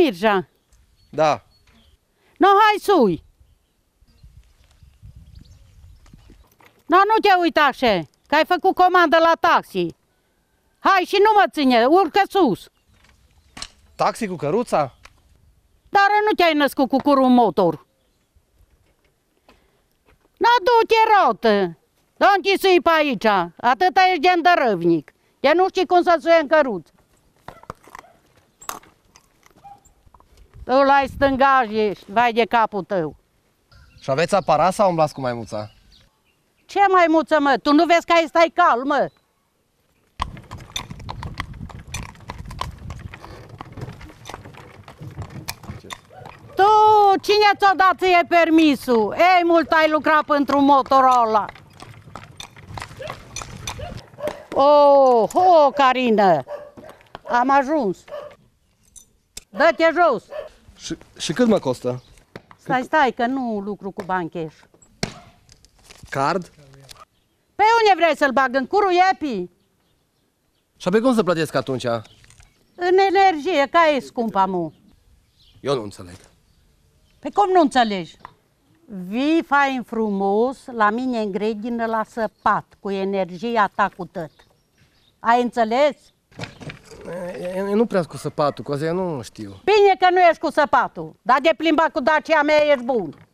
Mircea? Da. No, hai sui. No, nu te uita așa, că ai făcut comandă la taxi. Hai și nu mă ține, urcă sus. Taxi cu căruța? Dar nu te-ai născut cu curul motor. No, du-te, rotă. Da, închisui pe aici. Atâta ești de îndărăvnic. De nu știi cum să suie în căruță. Tu la stângaj ești, vai de capul tău. Și aveți aparat sau umblați cu maimuța? Ce maimuță, mă? Tu nu vezi că ai stai calm, mă? Tu, cine ți-a dat ție permisul? Ei, mult ai lucrat pentru Motorola. Oh, Carina, am ajuns. Dă-te jos. Și cât mă costă? Stai, că nu lucru cu bani cash. Card? Pe unde vrei să-l bag? În curul iepii? Și pe cum să plătesc atunci? În energie, ca e scumpa, mu. Eu nu înțeleg. Pe cum nu înțelegi? Vii fain frumos la mine în grădină la săpat, cu energia ta cu tot. Ai înțeles? Eu nu prea cu săpatul, cu asta eu nu știu. Bine că nu ești cu săpatul, dar de plimba cu Dacia mea ești bun.